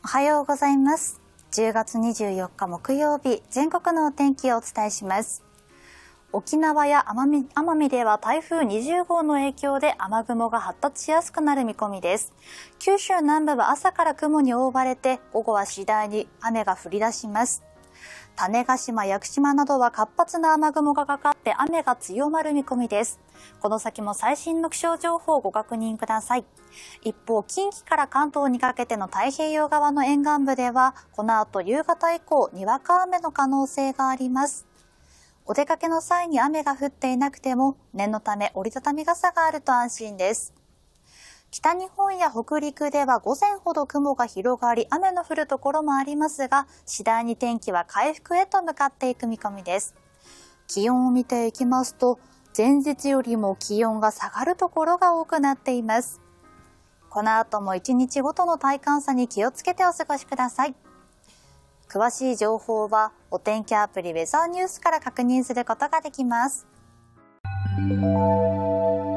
おはようございます。10月24日木曜日、全国のお天気をお伝えします。沖縄や奄美では台風20号の影響で雨雲が発達しやすくなる見込みです。九州南部は朝から雲に覆われて、午後は次第に雨が降り出します。種子島、屋久島などは活発な雨雲がかかって雨が強まる見込みです。この先も最新の気象情報をご確認ください。一方、近畿から関東にかけての太平洋側の沿岸部では、この後夕方以降、にわか雨の可能性があります。お出かけの際に雨が降っていなくても、念のため折りたたみ傘があると安心です。北日本や北陸では午前ほど雲が広がり雨の降るところもありますが、次第に天気は回復へと向かっていく見込みです。気温を見ていきますと、前日よりも気温が下がるところが多くなっています。この後も1日ごとの体感差に気をつけてお過ごしください。詳しい情報はお天気アプリウェザーニュースから確認することができます。